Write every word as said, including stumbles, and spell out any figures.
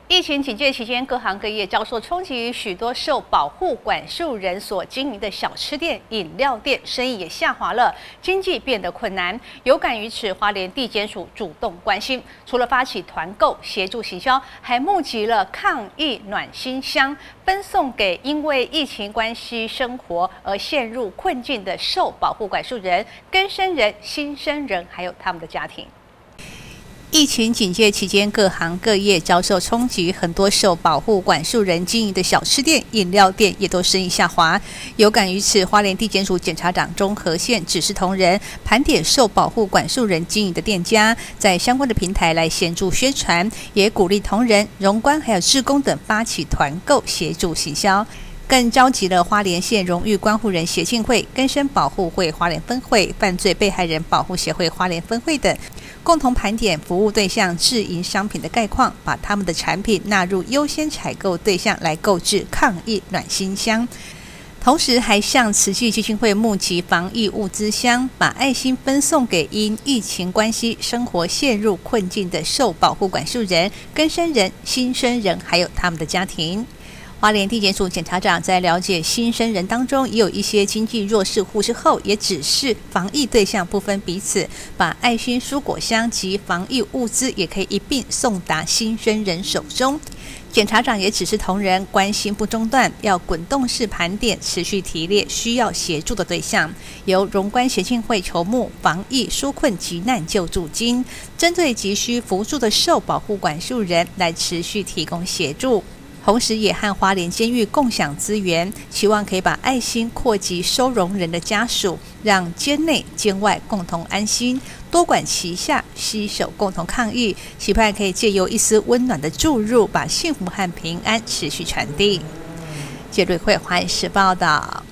疫情警戒期间，各行各业遭受冲击，许多受保护管束人所经营的小吃店、饮料店生意也下滑了，经济变得困难。有感于此，花莲地检署主动关心，除了发起团购协助行销，还募集了抗疫暖心箱，分送给因为疫情关系生活而陷入困境的受保护管束人、更生人、新生人，还有他们的家庭。 疫情警戒期间，各行各业遭受冲击，很多受保护管束人经营的小吃店、饮料店也都生意下滑。有感于此，花莲地检署检察长钟和宪指示同仁盘点受保护管束人经营的店家，在相关的平台来协助宣传，也鼓励同仁、荣官还有志工等发起团购协助行销。 更召集了花莲县荣誉关护人协进会、更生保护会花莲分会、犯罪被害人保护协会花莲分会等，共同盘点服务对象自营商品的概况，把他们的产品纳入优先采购对象，来购置抗疫暖心箱。 同时，还向慈济基金会募集防疫物资箱，把爱心分送给因疫情关系生活陷入困境的受保护管束人、更生人、新生人，还有他们的家庭。 花莲地检署检察长在了解新生人当中，也有一些经济弱势户之后，也指示防疫对象不分彼此，把爱心蔬果箱及防疫物资也可以一并送达新生人手中。检察长也指示同仁关心不中断，要滚动式盘点，持续提列需要协助的对象，由荣官协进会筹募防疫纾困急难救助金，针对急需扶助的受保护管束人来持续提供协助。 同时，也和花莲监狱共享资源，期望可以把爱心扩及收容人的家属，让监内监外共同安心，多管齐下，携手共同抗疫，期盼可以借由一丝温暖的注入，把幸福和平安持续传递。谢瑞慧，华视报道。